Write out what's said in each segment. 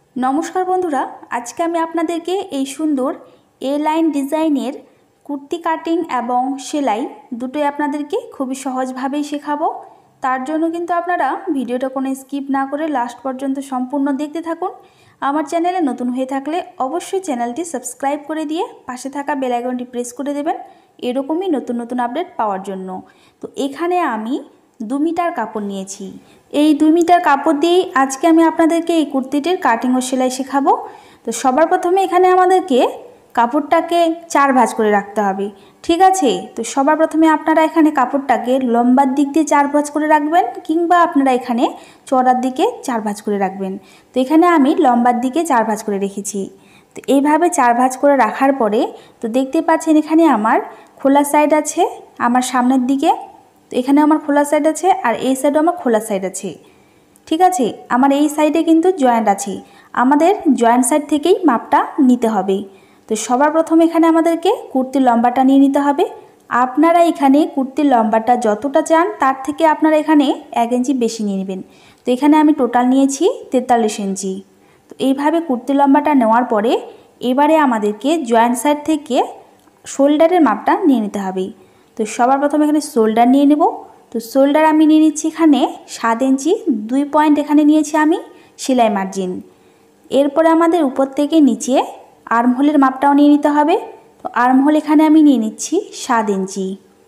नमस्कार बंधुरा आज के आपनादेरके এই সুন্দর এ লাইন ডিজাইনের কুর্তি কাটিং এবং সেলাই দুটোই আপনাদেরকে খুবই সহজভাবেই শেখাবো। তার জন্য কিন্তু আপনারা ভিডিওটা কোনো স্কিপ না করে লাস্ট পর্যন্ত সম্পূর্ণ দেখতে থাকুন। আমার চ্যানেলে নতুন হয়ে থাকলে অবশ্যই চ্যানেলটি সাবস্ক্রাইব করে দিয়ে পাশে থাকা বেল আইকনটি প্রেস করে দেবেন এরকমই নতুন নতুন আপডেট পাওয়ার জন্য। তো এখানে আমি 2 মিটার কাপড় নিয়েছি। এই 2 মিটার কাপড় দিয়েই আজকে আমি আপনাদেরকে এই কুর্তিটির কাটিং ও সেলাই শেখাবো। তো সবার প্রথমে এখানে আমাদেরকে কাপড়টাকে 4 ভাঁজ করে রাখতে হবে, ঠিক আছে। তো সবার প্রথমে আপনারা এখানে কাপড়টাকে লম্বার দিক দিয়ে 4 ভাঁজ করে রাখবেন, কিংবা আপনারা এখানে চওড়ার দিকে 4 ভাঁজ করে রাখবেন। তো এখানে আমি লম্বার দিকে 4 ভাঁজ করে রেখেছি। তো এইভাবে 4 ভাঁজ করে রাখার পরে তো দেখতে পাচ্ছেন এখানে আমার খোলা সাইড আছে আমার সামনের দিকে। তো এখানে আমার খোলা সাইড আছে আর এই সাইডও আমার খোলা সাইড আছে, ঠিক আছে। আমার এই সাইডে কিন্তু জয়েন্ট আছে, আমাদের জয়েন্ট সাইড থেকেই মাপটা নিতে হবে। তো সবার প্রথমে এখানে আমাদেরকে কুর্তির লম্বাটা নিয়ে নিতে হবে। আপনারা এখানে কুর্তির লম্বাটা যতটা চান তার থেকে আপনারা এখানে 1 ইঞ্চি বেশি নিয়ে নেবেন। তো এখানে আমি টোটাল নিয়েছি 43 ইঞ্চি। তো এইভাবে কুর্তির লম্বাটা নেওয়ার পরে এবারে আমাদেরকে জয়েন্ট সাইড থেকে শোল্ডারের মাপটা নিয়ে নিতে হবে। তো সবার প্রথমে এখানে শোল্ডার নিয়ে নেব। তো শোল্ডার আমি নিয়ে নিচ্ছি এখানে 7 ইঞ্চি, 2 পয়েন্ট এখানে নিয়েছি আমি সেলাই মার্জিন। এরপরে আমাদের উপর থেকে নিচে আর্মহোলের মাপটাও নিয়ে নিতে হবে। তো আর্মহোল এখানে আমি নিয়ে নিচ্ছি 7 ইঞ্চি।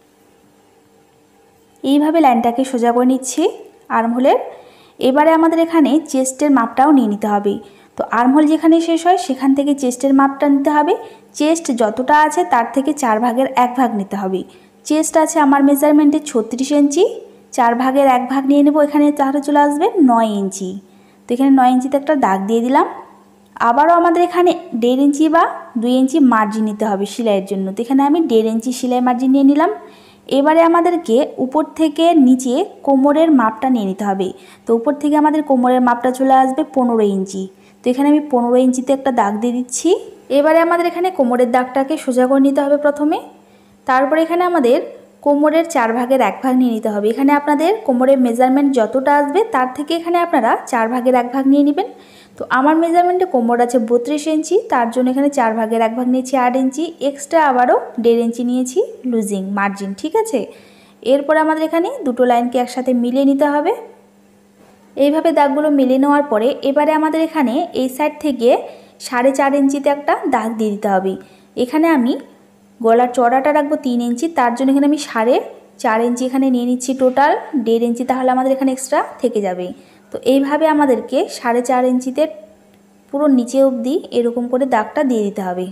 এইভাবে লাইনটাকে সোজা করে নিচ্ছি আর্মহোলের। এবারে আমাদের এখানে চেস্টের মাপটাও নিয়ে নিতে হবে। তো আর্মহোল যেখানে শেষ হয় সেখান থেকে চেস্টের মাপটা নিতে হবে। চেস্ট যতটা আছে তার থেকে 4 ভাগের 1 ভাগ নিতে হবে। চেস্ট আছে আমার মেজারমেন্টে 36 ইঞ্চি, 4 ভাগের 1 ভাগ নিয়ে নেব, এখানে তাহলে চলে আসবে 9 ইঞ্চি। তো এখানে 9 ইঞ্চিতে একটা দাগ দিয়ে দিলাম। আবারও আমাদের এখানে 1.5 ইঞ্চি বা 2 ইঞ্চি মার্জিন নিতে হবে সেলাইয়ের জন্য। তো এখানে আমি 1.5 ইঞ্চি সেলাই মার্জিন নিয়ে নিলাম। এবারে আমাদেরকে উপর থেকে নিচে কোমরের মাপটা নিয়ে নিতে হবে। তো উপর থেকে আমাদের কোমরের মাপটা চলে আসবে 15 ইঞ্চি। তো এখানে আমি 15 ইঞ্চিতে একটা দাগ দিয়ে দিচ্ছি। এবারে আমাদের এখানে কোমরের দাগটাকে সোজা করে নিতে হবে প্রথমে। তারপরে এখানে আমাদের কোমরের 4 ভাগের 1 ভাগ নিয়ে নিতে হবে। এখানে আপনাদের কোমরের মেজারমেন্ট যতটা আসবে তার থেকে এখানে আপনারা 4 ভাগের 1 ভাগ নিয়ে নেবেন। তো আমার মেজারমেন্টে কোমর আছে 32 ইঞ্চি, তার জন্য এখানে 4 ভাগের 1 ভাগ নিয়েছি 8 ইঞ্চি, এক্সট্রা আবারও 1.5 ইঞ্চি নিয়েছি লুজিং মার্জিন, ঠিক আছে। এরপর আমাদের এখানে দুটো লাইনকে একসাথে মিলিয়ে নিতে হবে। এইভাবে দাগগুলো মিলিয়ে নেওয়ার পরে এবারে আমাদের এখানে এই সাইড থেকে 4.5 ইঞ্চিতে একটা দাগ দিয়ে দিতে হবে। এখানে আমি গলার চড়াটা রাখবো 3 ইঞ্চি, তার জন্য এখানে আমি 4.5 ইঞ্চি এখানে নিয়ে নিচ্ছি টোটাল 1.5 ইঞ্চি, তাহলে আমাদের এখানে এক্সট্রা থেকে যাবে। তো এইভাবে আমাদেরকে 4.5 ইঞ্চিতে পুরো নিচে অবধি এরকম করে দাগটা দিয়ে দিতে হবে।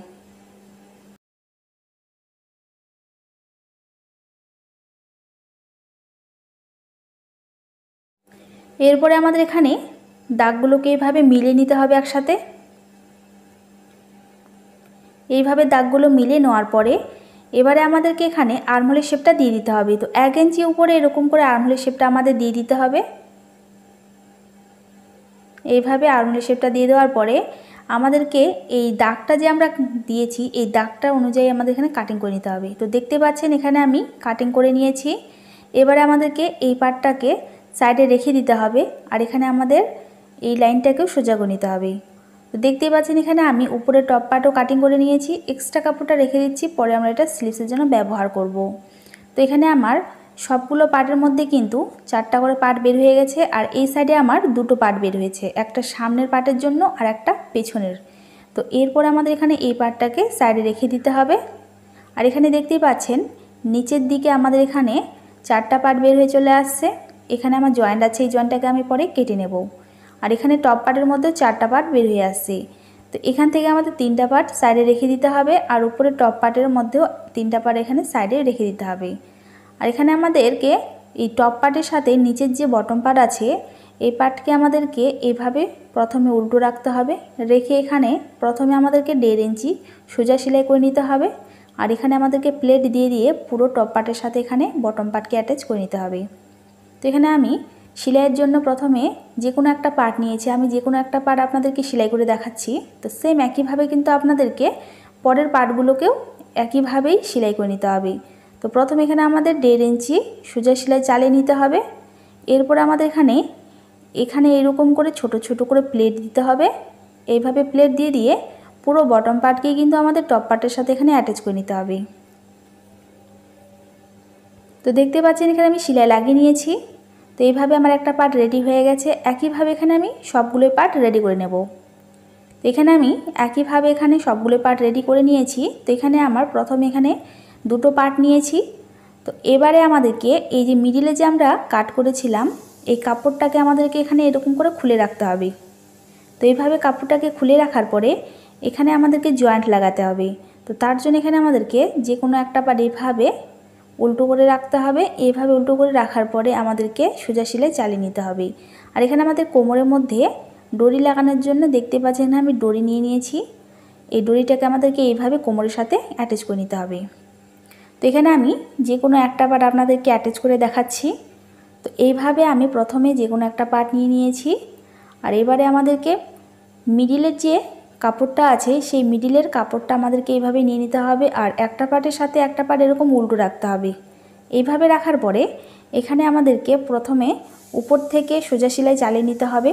এরপরে আমাদের এখানে দাগগুলোকে এইভাবে মিলিয়ে নিতে হবে একসাথে। এইভাবে দাগগুলো মিলিয়ে নেওয়ার পরে এবারে আমাদেরকে এখানে আর্মহোলের শেপটা দিয়ে দিতে হবে। তো 1 ইঞ্চি উপরে এরকম করে আর্মহোলের শেপটা আমাদের দিয়ে দিতে হবে। এইভাবে আর্মহোলের শেপটা দিয়ে দেওয়ার পরে আমাদেরকে এই দাগটা যে আমরা দিয়েছি এই দাগটা অনুযায়ী আমাদের এখানে কাটিং করে নিতে হবে। তো দেখতে পাচ্ছেন এখানে আমি কাটিং করে নিয়েছি। এবারে আমাদেরকে এই পার্টটাকে সাইডে রেখে দিতে হবে আর এখানে আমাদের এই লাইনটাকেও সোজা করে নিতে হবে। তো দেখতেই পাচ্ছেন এখানে আমি উপরে টপ পার্টও কাটিং করে নিয়েছি, এক্সট্রা কাপড়টা রেখে দিচ্ছি, পরে আমরা এটা স্লিভসের জন্য ব্যবহার করব। তো এখানে আমার সবগুলো পার্টের মধ্যে কিন্তু 4টা করে পার্ট বের হয়ে গেছে আর এই সাইডে আমার 2টো পার্ট বের হয়েছে, একটা সামনের পার্টের জন্য আর একটা পেছনের। তো এরপর আমাদের এখানে এই পার্টটাকে সাইডে রেখে দিতে হবে। আর এখানে দেখতেই পাচ্ছেন নিচের দিকে আমাদের এখানে 4টা পার্ট বের হয়ে চলে আসছে। এখানে আমার জয়েন্ট আছে, এই জয়েন্টটাকে আমি পরে কেটে নেব। আর এখানে টপ পার্টের মধ্যে 4টা পার্ট বের হয়ে আসছে। তো এখান থেকে আমাদের 3টা পার্ট সাইডে রেখে দিতে হবে আর উপরে টপ পার্টের মধ্যেও 3টা পার্ট এখানে সাইডে রেখে দিতে হবে। আর এখানে আমাদেরকে এই টপ পার্টের সাথে নিচের যে বটম পার্ট আছে এই পার্টকে আমাদেরকে এইভাবে প্রথমে উল্টো রাখতে হবে, রেখে এখানে প্রথমে আমাদেরকে 1.5 ইঞ্চি সোজা সেলাই করে নিতে হবে। আর এখানে আমাদেরকে প্লেট দিয়ে দিয়ে পুরো টপ পার্টের সাথে এখানে বটম পার্টকে অ্যাটাচ করে নিতে হবে। তো এখানে আমি সেলাইয়ের জন্য প্রথমে যে কোনো একটা পার্ট নিয়েছি, আমি যে কোনো একটা পার্ট আপনাদেরকে সেলাই করে দেখাচ্ছি। তো সেম একইভাবে কিন্তু আপনাদেরকে পরের পার্টগুলোকেও একইভাবেই সেলাই করে নিতে হবে। তো প্রথমে এখানে আমাদের 1.5 ইঞ্চি সোজা সেলাই চালিয়ে নিতে হবে। এরপর আমাদের এখানে এরকম করে ছোট ছোট করে প্লেট দিতে হবে। এইভাবে প্লেট দিয়ে দিয়ে পুরো বটম পার্টকেই কিন্তু আমাদের টপ পার্টের সাথে এখানে অ্যাটাচ করে নিতে হবে। তো দেখতে পাচ্ছেন এখানে আমি সেলাই লাগিয়ে নিয়েছি। তো এইভাবে আমার একটা পার্ট রেডি হয়ে গেছে। একইভাবে এখানে আমি সবগুলো পার্ট রেডি করে নেব। তো এখানে আমি একইভাবে এখানে সবগুলো পার্ট রেডি করে নিয়েছি। তো এখানে আমার প্রথমে এখানে দুটো পার্ট নিয়েছি। তো এবারে আমাদেরকে এই যে মিডিলে যে আমরা কাট করেছিলাম এই কাপড়টাকে আমাদেরকে এখানে এরকম করে খুলে রাখতে হবে। তো এইভাবে কাপড়টাকে খুলে রাখার পরে এখানে আমাদেরকে জয়েন্ট লাগাতে হবে। তো তার জন্য এখানে আমাদেরকে যে কোনো একটা পার্ট এইভাবে উল্টো করে রাখতে হবে। এইভাবে উল্টো করে রাখার পরে আমাদেরকে সোজা সেলাই চালিয়ে নিতে হবে। আর এখানে আমাদের কোমরের মধ্যে ডরি লাগানোর জন্য দেখতে পাচ্ছেন আমি ডরি নিয়ে নিয়েছি। এই ডরিটাকে আমাদেরকে এইভাবে কোমরের সাথে অ্যাটাচ করে নিতে হবে। তো এখানে আমি যে কোনো একটা পার্ট আপনাদেরকে অ্যাটাচ করে দেখাচ্ছি। তো এইভাবে আমি প্রথমে যে কোনো একটা পার্ট নিয়ে নিয়েছি। আর এবারে আমাদেরকে মিডিলের যে কাপড়টা আছে সেই মিডিলের কাপড়টা আমাদেরকে এইভাবে নিয়ে নিতে হবে। আর একটা পার্টের সাথে একটা পার্ট এরকম উল্টো রাখতে হবে। এইভাবে রাখার পরে এখানে আমাদেরকে প্রথমে উপর থেকে সোজা সেলাই চালিয়ে নিতে হবে।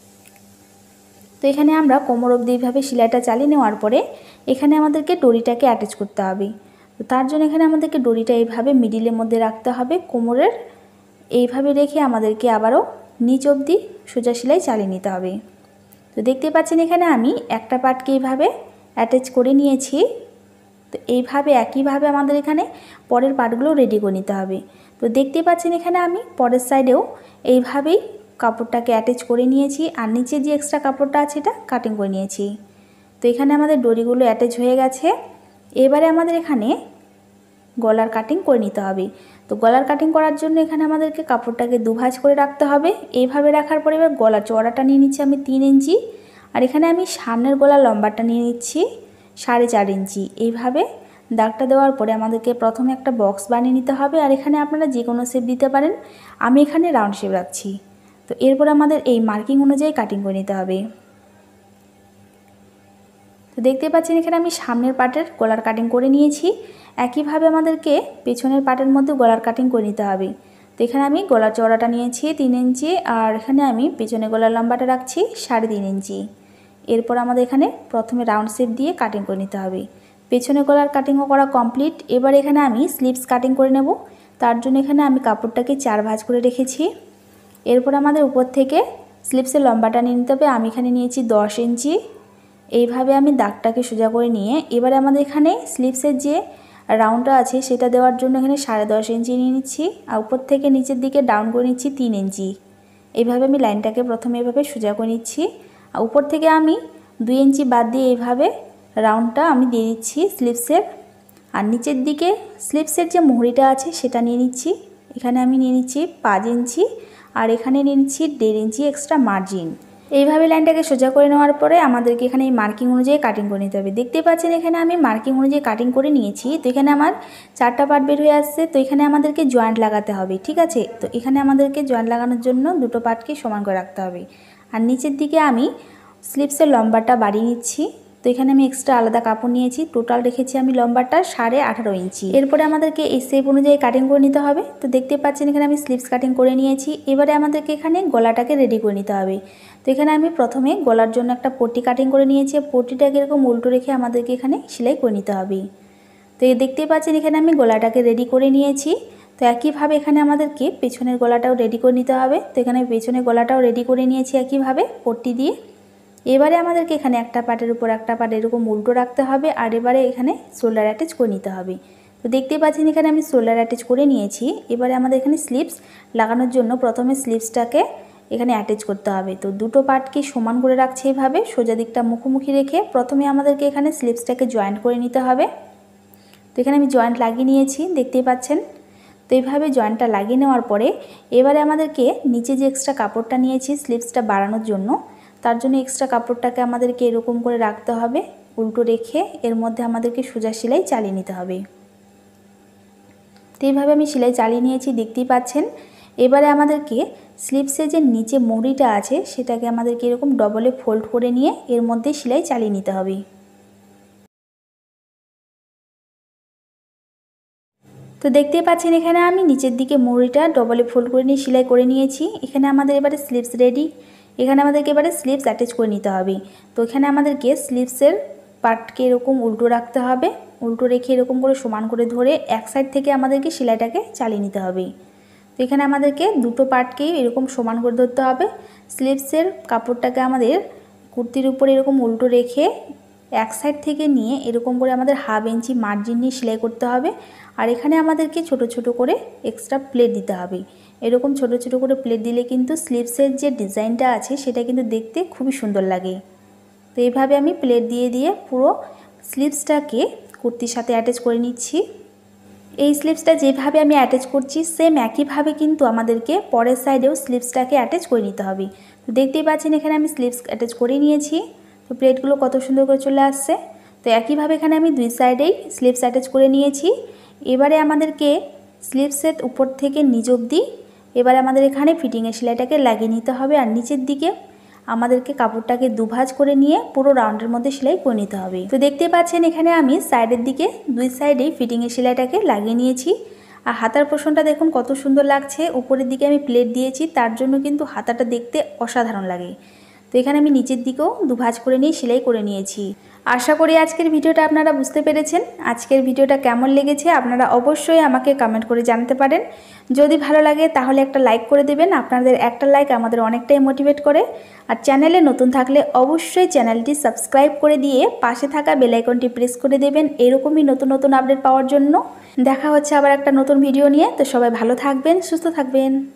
তো এখানে আমরা কোমর অবধি এইভাবে সেলাইটা চালিয়ে নেওয়ার পরে এখানে আমাদেরকে ডরিটাকে অ্যাটাচ করতে হবে। তো তার জন্য এখানে আমাদেরকে ডরিটা এইভাবে মিডিলের মধ্যে রাখতে হবে কোমরের। এইভাবে রেখে আমাদেরকে আবারও নিচ অবধি সোজা সেলাই চালিয়ে নিতে হবে। তো দেখতে পাচ্ছেন এখানে আমি একটা পার্টকে এইভাবে অ্যাটাচ করে নিয়েছি। তো এইভাবে একইভাবে আমাদের এখানে পরের পার্টগুলো রেডি করে নিতে হবে। তো দেখতে পাচ্ছেন এখানে আমি পরের সাইডেও এইভাবেই কাপড়টাকে অ্যাটাচ করে নিয়েছি। আর নিচে যে এক্সট্রা কাপড়টা আছে এটা কাটিং করে নিয়েছি। তো এখানে আমাদের ডরিগুলো অ্যাটাচ হয়ে গেছে। এবারে আমাদের এখানে গলার কাটিং করে নিতে হবে। তো গলার কাটিং করার জন্য এখানে আমাদেরকে কাপড়টাকে দুভাঁজ করে রাখতে হবে। এইভাবে রাখার পরে এবার গলার চওড়াটা নিয়ে নিচ্ছি আমি 3 ইঞ্চি। আর এখানে আমি সামনের গলার লম্বাটা নিয়ে নিচ্ছি 4.5 ইঞ্চি। এইভাবে দাগটা দেওয়ার পরে আমাদেরকে প্রথমে একটা বক্স বানিয়ে নিতে হবে। আর এখানে আপনারা যে কোনো শেপ দিতে পারেন, আমি এখানে রাউন্ড শেপ রাখছি। তো এরপর আমাদের এই মার্কিং অনুযায়ী কাটিং করে নিতে হবে। তো দেখতে পাচ্ছেন এখানে আমি সামনের পার্টের গলার কাটিং করে নিয়েছি। একইভাবে আমাদেরকে পেছনের পার্টের মধ্যে গলার কাটিং করে নিতে হবে। তো এখানে আমি গলার চওড়াটা নিয়েছি 3 ইঞ্চি। আর এখানে আমি পেছনে গলার লম্বাটা রাখছি 3.5 ইঞ্চি। এরপর আমাদের এখানে প্রথমে রাউন্ড শেপ দিয়ে কাটিং করে নিতে হবে। পেছনে গলার কাটিংও করা কমপ্লিট। এবার এখানে আমি স্লিভস কাটিং করে নেব। তার জন্য এখানে আমি কাপড়টাকে 4 ভাঁজ করে রেখেছি। এরপর আমাদের উপর থেকে স্লিভসের লম্বাটা নিয়ে নিতে হবে। আমি এখানে নিয়েছি 10 ইঞ্চি। এইভাবে আমি দাগটাকে সোজা করে নিয়ে এবারে আমাদের এখানে স্লিভসের যে রাউন্ডটা আছে সেটা দেওয়ার জন্য এখানে 10.5 ইঞ্চি নিয়ে নিচ্ছি। আর উপর থেকে নিচের দিকে ডাউন করে নিচ্ছি 3 ইঞ্চি। এইভাবে আমি লাইনটাকে প্রথমে এভাবে সোজা করে নিচ্ছি। আর উপর থেকে আমি 2 ইঞ্চি বাদ দিয়ে এইভাবে রাউন্ডটা আমি দিয়ে দিচ্ছি স্লিভসের। আর নিচের দিকে স্লিভসের যে মুহুরিটা আছে সেটা নিয়ে নিচ্ছি। এখানে আমি নিয়ে নিচ্ছি 5 ইঞ্চি। আর এখানে নিয়ে নিচ্ছি 1.5 ইঞ্চি এক্সট্রা মার্জিন। এইভাবে লাইনটাকে সোজা করে নেওয়ার পরে আমাদেরকে এখানে এই মার্কিং অনুযায়ী কাটিং করে নিতে হবে। দেখতে পাচ্ছেন এখানে আমি মার্কিং অনুযায়ী কাটিং করে নিয়েছি। তো এখানে আমার 4টা পার্ট বের হয়ে আসছে। তো এখানে আমাদেরকে জয়েন্ট লাগাতে হবে, ঠিক আছে। তো এখানে আমাদেরকে জয়েন্ট লাগানোর জন্য দুটো পার্টকে সমান করে রাখতে হবে। আর নিচের দিকে আমি স্লিভসের লম্বাটা বাড়িয়ে নিচ্ছি। তো এখানে আমি এক্সট্রা আলাদা কাপড় নিয়েছি, টোটাল রেখেছি আমি লম্বাটা 18.5 ইঞ্চি। এরপরে আমাদেরকে এই শেপ অনুযায়ী কাটিং করে নিতে হবে। তো দেখতে পাচ্ছেন এখানে আমি স্লিভস কাটিং করে নিয়েছি। এবারে আমাদেরকে এখানে গলাটাকে রেডি করে নিতে হবে। তো এখানে আমি প্রথমে গলার জন্য একটা পট্টি কাটিং করে নিয়েছি। পট্টিটাকে এরকম উল্টো রেখে আমাদেরকে এখানে সেলাই করে নিতে হবে। তো দেখতে পাচ্ছেন এখানে আমি গলাটাকে রেডি করে নিয়েছি। তো একইভাবে এখানে আমাদেরকে পেছনের গলাটাও রেডি করে নিতে হবে। তো এখানে পেছনের গলাটাও রেডি করে নিয়েছি একইভাবে পট্টি দিয়ে। এবারে আমাদেরকে এখানে একটা পার্টের উপর একটা পার্ট এরকম উল্টো রাখতে হবে। আর এবারে এখানে শোল্ডার অ্যাটাচ করে নিতে হবে। তো দেখতে পাচ্ছেন এখানে আমি শোল্ডার অ্যাটাচ করে নিয়েছি। এবারে আমাদের এখানে স্লিভস লাগানোর জন্য প্রথমে স্লিভসটাকে এখানে অ্যাটাচ করতে হবে। তো দুটো পার্টকে সমান করে রাখছি এইভাবে সোজা দিকটা মুখোমুখি রেখে। প্রথমে আমাদেরকে এখানে স্লিভসটাকে জয়েন্ট করে নিতে হবে। তো এখানে আমি জয়েন্ট লাগিয়ে নিয়েছি, দেখতেই পাচ্ছেন। তো এইভাবে জয়েন্টটা লাগিয়ে নেওয়ার পরে এবারে আমাদেরকে নিচে যে এক্সট্রা কাপড়টা নিয়েছি স্লিভসটা বাড়ানোর জন্য, তার জন্য এক্সট্রা কাপড়টাকে আমাদেরকে এরকম করে রাখতে হবে উল্টো রেখে। এর মধ্যে আমাদেরকে সোজা সেলাই চালিয়ে নিতে হবে। তো এইভাবে আমি সেলাই চালিয়ে নিয়েছি, দেখতেই পাচ্ছেন। এবারে আমাদেরকে স্লিভসের যে নিচে মুহুরিটা আছে সেটাকে আমাদেরকে এরকম ডবলে ফোল্ড করে নিয়ে এর মধ্যে সেলাই চালিয়ে নিতে হবে। তো দেখতেই পাচ্ছেন এখানে আমি নিচের দিকে মুহুরিটা ডবলে ফোল্ড করে নিয়ে সেলাই করে নিয়েছি। এখানে আমাদের এবারে স্লিভস রেডি। এখানে আমাদেরকে এবারে স্লিভস অ্যাটাচ করে নিতে হবে। তো এখানে আমাদেরকে স্লিভসের পার্টকে এরকম উল্টো রাখতে হবে, উল্টো রেখে এরকম করে সমান করে ধরে এক সাইড থেকে আমাদেরকে সেলাইটাকে চালিয়ে নিতে হবে। তো এখানে আমাদেরকে দুটো পার্টকেই এরকম সমান করে ধরতে হবে। স্লিভসের কাপড়টাকে আমাদের কুর্তির উপরে এরকম উল্টো রেখে এক সাইড থেকে নিয়ে এরকম করে আমাদের হাফ ইঞ্চি মার্জিন নিয়ে সেলাই করতে হবে। আর এখানে আমাদেরকে ছোট ছোট করে এক্সট্রা প্লেট দিতে হবে। এরকম ছোট ছোট করে প্লেট দিলে কিন্তু স্লিভসের যে ডিজাইনটা আছে সেটা কিন্তু দেখতে খুবই সুন্দর লাগে। তো এইভাবে আমি প্লেট দিয়ে দিয়ে পুরো স্লিভসটাকে কুর্তির সাথে অ্যাটাচ করে নিচ্ছি। এই স্লিভসটা যেভাবে আমি অ্যাটাচ করছি সেম একইভাবে কিন্তু আমাদেরকে পরের সাইডেও স্লিভসটাকে অ্যাটাচ করে নিতে হবে। তো দেখতেই পাচ্ছেন এখানে আমি স্লিভস অ্যাটাচ করে নিয়েছি। তো প্লেটগুলো কত সুন্দর করে চলে আসছে। তো একইভাবে এখানে আমি দুই সাইডেই স্লিভস অ্যাটাচ করে নিয়েছি। এবারে আমাদেরকে স্লিভসের উপর থেকে নিচ অবধি এবারে আমাদের এখানে ফিটিংয়ের সেলাইটাকে লাগিয়ে নিতে হবে। আর নিচের দিকে আমাদেরকে কাপড়টাকে দুভাঁজ করে নিয়ে পুরো রাউন্ডের মধ্যে সেলাই করে নিতে হবে। তো দেখতেই পাচ্ছেন এখানে আমি সাইডের দিকে দুই সাইডেই ফিটিংয়ের সেলাইটাকে লাগিয়ে নিয়েছি। আর হাতার পোর্শনটা দেখুন কত সুন্দর লাগছে। উপরের দিকে আমি প্লেট দিয়েছি, তার জন্য কিন্তু হাতাটা দেখতে অসাধারণ লাগে। তো এখানে আমি নিচের দিকেও দুভাঁজ করে নিয়ে সেলাই করে নিয়েছি। আশা করি আজকের ভিডিওটা আপনারা বুঝতে পেরেছেন। আজকের ভিডিওটা কেমন লেগেছে আপনারা অবশ্যই আমাকে কমেন্ট করে জানাতে পারেন। যদি ভালো লাগে তাহলে একটা লাইক করে দেবেন। আপনাদের একটা লাইক আমাদের অনেকটাই মোটিভেট করে। আর চ্যানেলে নতুন থাকলে অবশ্যই চ্যানেলটি সাবস্ক্রাইব করে দিয়ে পাশে থাকা বেল আইকনটি প্রেস করে দেবেন এরকমই নতুন নতুন আপডেট পাওয়ার জন্য। দেখা হচ্ছে আবার একটা নতুন ভিডিও নিয়ে। তো সবাই ভালো থাকবেন, সুস্থ থাকবেন।